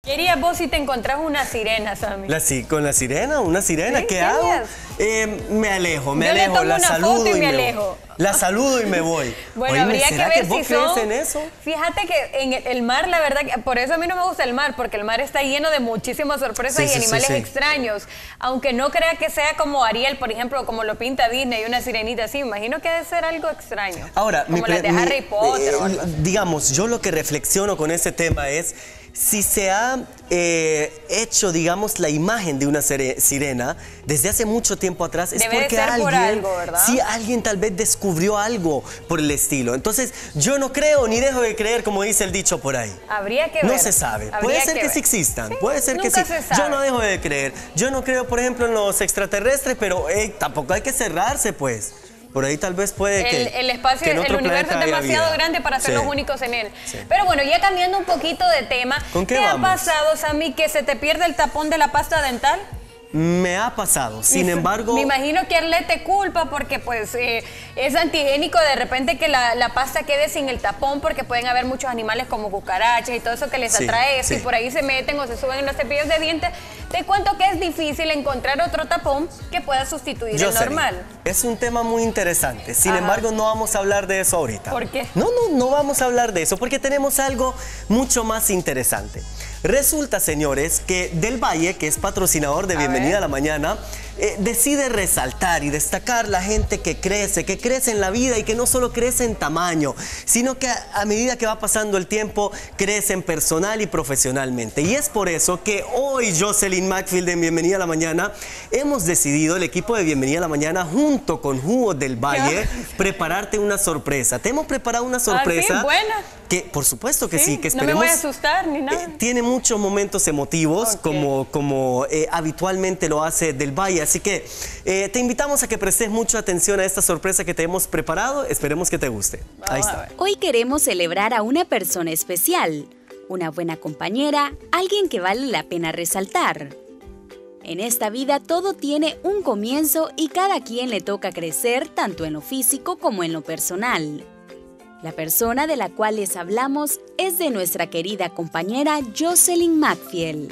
¿Qué harías vos si te encontrás una sirena, Sammy? ¿Con la sirena? ¿Una sirena? ¿Sí? ¿Qué ¿Qué hago? harías? Me alejo, Yo le tomo una foto y me voy. alejo. La saludo y me voy. Bueno, Oíme, habría ¿será que ver vos si son... crees en eso? Fíjate que en el mar, la verdad, por eso a mí no me gusta el mar, porque el mar está lleno de muchísimas sorpresas y animales extraños. Aunque no crea que sea como Ariel, por ejemplo, como lo pinta Disney, una sirenita así. Imagino que debe ser algo extraño. Ahora, como las de Harry Potter o algo así. Digamos, yo lo que reflexiono con ese tema es si se ha hecho, digamos, la imagen de una sirena desde hace mucho tiempo atrás, es debe porque de ser alguien, por algo, ¿verdad? Sí, alguien tal vez descubrió algo por el estilo. Entonces, yo no creo ni dejo de creer, como dice el dicho por ahí. Habría que ver. No se sabe. Puede ser que sí existan. Puede ser que sí. Yo no dejo de creer. Yo no creo, por ejemplo, en los extraterrestres, pero tampoco hay que cerrarse, pues. Por ahí tal vez puede que el espacio, el universo es demasiado grande para ser los únicos en él. Sí. Pero bueno, ya cambiando un poquito de tema, ¿con qué ha pasado, Sammy, que se te pierde el tapón de la pasta dental? Me ha pasado, sin embargo... Me imagino que Arlet te culpa porque pues es antihigiénico de repente que la pasta quede sin el tapón porque pueden haber muchos animales como cucarachas y todo eso que les atrae. Si por ahí se meten o se suben en los cepillos de dientes, te cuento que es difícil encontrar otro tapón que pueda sustituir el normal. Es un tema muy interesante, sin embargo no vamos a hablar de eso ahorita. ¿Por qué? No vamos a hablar de eso porque tenemos algo mucho más interesante. Resulta, señores, que Del Valle, que es patrocinador de Bienvenida a la Mañana, decide resaltar y destacar la gente que crece en la vida y que no solo crece en tamaño, sino que a medida que va pasando el tiempo, crecen personal y profesionalmente. Y es por eso que hoy, Jocelyn McField en Bienvenida a la Mañana, hemos decidido, el equipo de Bienvenida a la Mañana, junto con Jugos del Valle, prepararte una sorpresa. Te hemos preparado una sorpresa. ¿Sí? ¿Buena? Que por supuesto que sí, que esperemos. No me voy a asustar ni nada. Tiene muchos momentos emotivos, como habitualmente lo hace Del Valle. Así que te invitamos a que prestes mucha atención a esta sorpresa que te hemos preparado. Esperemos que te guste. Ahí está. Hoy queremos celebrar a una persona especial, una buena compañera, alguien que vale la pena resaltar. En esta vida todo tiene un comienzo y cada quien le toca crecer tanto en lo físico como en lo personal. La persona de la cual les hablamos es de nuestra querida compañera Jocelyn McField.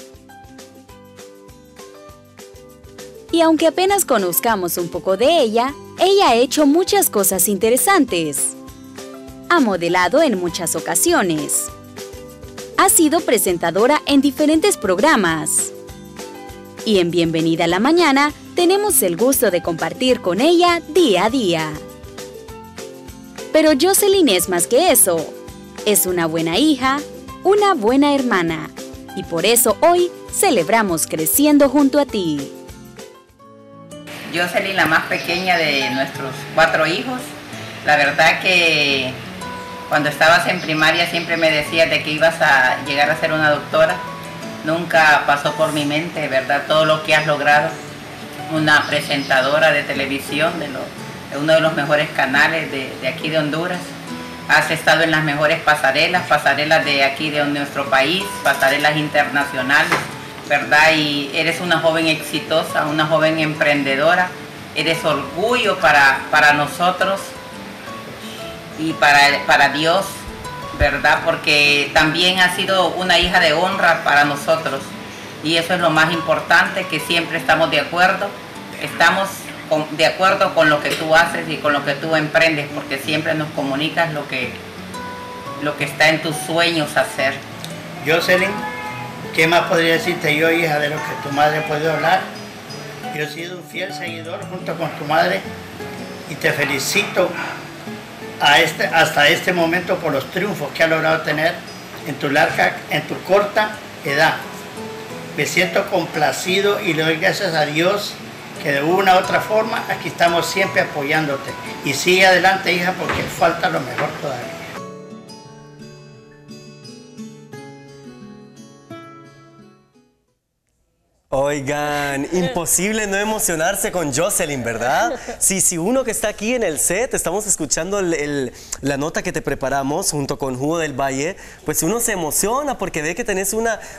Y aunque apenas conozcamos un poco de ella ha hecho muchas cosas interesantes. Ha modelado en muchas ocasiones. Ha sido presentadora en diferentes programas. Y en Bienvenida a la Mañana tenemos el gusto de compartir con ella día a día. Pero Jocelyn es más que eso. Es una buena hija, una buena hermana. Y por eso hoy celebramos creciendo junto a ti. Jocelyn, la más pequeña de nuestros 4 hijos. La verdad que cuando estabas en primaria siempre me decías de que ibas a llegar a ser una doctora. Nunca pasó por mi mente, ¿verdad? Todo lo que has logrado. Una presentadora de televisión de uno de los mejores canales de aquí de Honduras. Has estado en las mejores pasarelas de aquí de nuestro país, pasarelas internacionales, ¿verdad? Y eres una joven exitosa, una joven emprendedora. Eres orgullo para nosotros y para Dios, ¿verdad? Porque también has sido una hija de honra para nosotros. Y eso es lo más importante, que siempre estamos de acuerdo. Estamos de acuerdo con lo que tú haces y con lo que tú emprendes, porque siempre nos comunicas lo que está en tus sueños hacer. Jocelyn, ¿qué más podría decirte yo, hija, de lo que tu madre puede hablar? Yo he sido un fiel seguidor junto con tu madre y te felicito hasta este momento por los triunfos que has logrado tener en tu corta edad. Me siento complacido y le doy gracias a Dios que de una u otra forma aquí estamos siempre apoyándote. Y sigue adelante, hija, porque falta lo mejor todavía. Oigan, imposible no emocionarse con Jocelyn, ¿verdad? Si uno que está aquí en el set, estamos escuchando la nota que te preparamos junto con Jugo del Valle, pues uno se emociona porque ve que tenés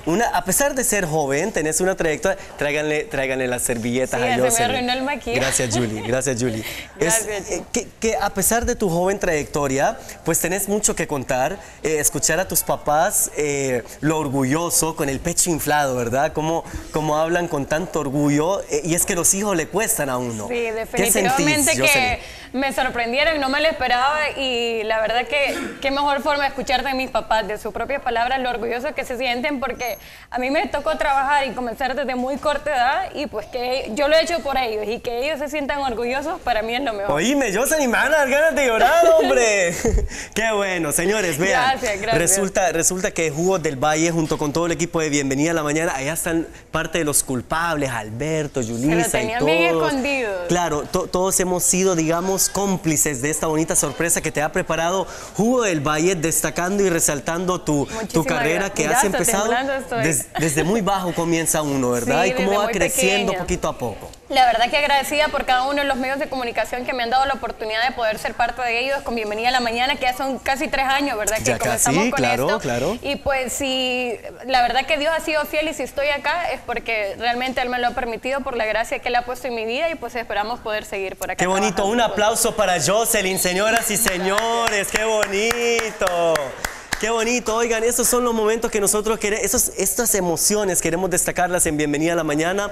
a pesar de ser joven, tenés una trayectoria. Tráiganle las servilletas a Jocelyn. Se me arruinó el maquillaje. Gracias, Julie. Gracias, Julie. Gracias, que a pesar de tu joven trayectoria, pues tenés mucho que contar. Escuchar a tus papás, lo orgulloso, con el pecho inflado, ¿verdad? Cómo hablan con tanto orgullo. Y es que los hijos le cuestan a uno. Sí, definitivamente que me sorprendieron, no me lo esperaba. Y la verdad que qué mejor forma de escuchar de mis papás, de sus propias palabras, lo orgullosos que se sienten, porque a mí me tocó trabajar y comenzar desde muy corta edad, y pues que yo lo he hecho por ellos, y que ellos se sientan orgullosos, para mí es lo mejor. Oíme, Jocelyn, me van a dar ganas de llorar, hombre. Qué bueno, señores, vean. Gracias. Resulta que Jugo del Valle, junto con todo el equipo de Bienvenida a la Mañana, allá están parte de los culpables, Alberto, Yulisa y todos. Bien escondidos. Claro, todos hemos sido, digamos, cómplices de esta bonita sorpresa que te ha preparado Jugo del Valle, destacando y resaltando tu carrera que has empezado desde muy bajo comienza uno, ¿verdad? Sí, y cómo va creciendo pequeña. Poquito a poco. La verdad que agradecida por cada uno de los medios de comunicación que me han dado la oportunidad de poder ser parte de ellos con Bienvenida a la Mañana, que ya son casi 3 años, ¿verdad? Que comenzamos con esto. Claro. Y pues sí, la verdad que Dios ha sido fiel, y si estoy acá es porque realmente Él me lo ha permitido por la gracia que Él ha puesto en mi vida, y pues esperamos poder seguir por acá. Qué bonito, un aplauso para Jocelyn, señoras y señores, qué bonito. Qué bonito, oigan, esos son los momentos que nosotros queremos, estas emociones queremos destacarlas en Bienvenida a la Mañana.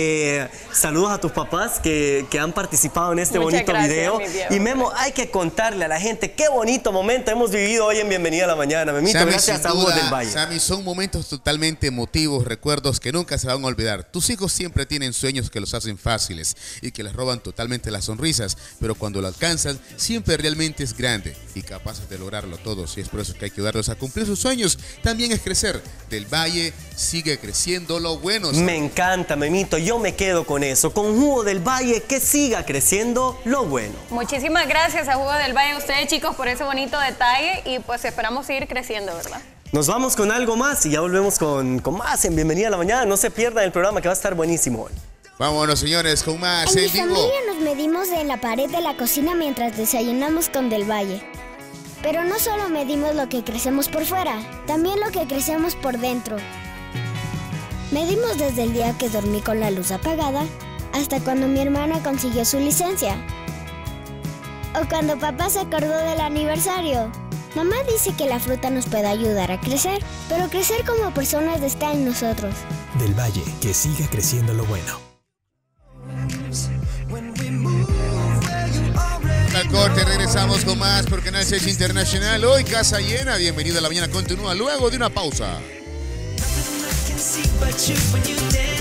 Saludos a tus papás que han participado en este bonito video. Y Memo, hay que contarle a la gente qué bonito momento hemos vivido hoy en Bienvenida a la Mañana. Memito, Sammy, gracias a Jugo del Valle. Sammy, son momentos totalmente emotivos, recuerdos que nunca se van a olvidar. Tus hijos siempre tienen sueños que los hacen fáciles y que les roban totalmente las sonrisas, pero cuando lo alcanzan, siempre realmente es grande y capaces de lograrlo todos. Y es por eso que hay que ayudarlos a cumplir sus sueños. También es crecer. Del Valle sigue creciendo lo bueno. Me encanta, Memito. Yo me quedo con eso. Con Jugo del Valle, que siga creciendo lo bueno. Muchísimas gracias a Jugo del Valle, a ustedes, chicos, por ese bonito detalle, y pues esperamos seguir creciendo, ¿verdad? Nos vamos con algo más y ya volvemos con más en Bienvenida a la Mañana. No se pierdan el programa, que va a estar buenísimo hoy. Vámonos, señores, con más en mi familia nos medimos en la pared de la cocina mientras desayunamos con Del Valle. Pero no solo medimos lo que crecemos por fuera, también lo que crecemos por dentro. Medimos desde el día que dormí con la luz apagada hasta cuando mi hermana consiguió su licencia. O cuando papá se acordó del aniversario. Mamá dice que la fruta nos puede ayudar a crecer, pero crecer como personas está en nosotros. Del Valle, que siga creciendo lo bueno. Al corte, regresamos con más por Canal 6 Internacional. Hoy casa llena. Bienvenido a la mañana. Continúa luego de una pausa.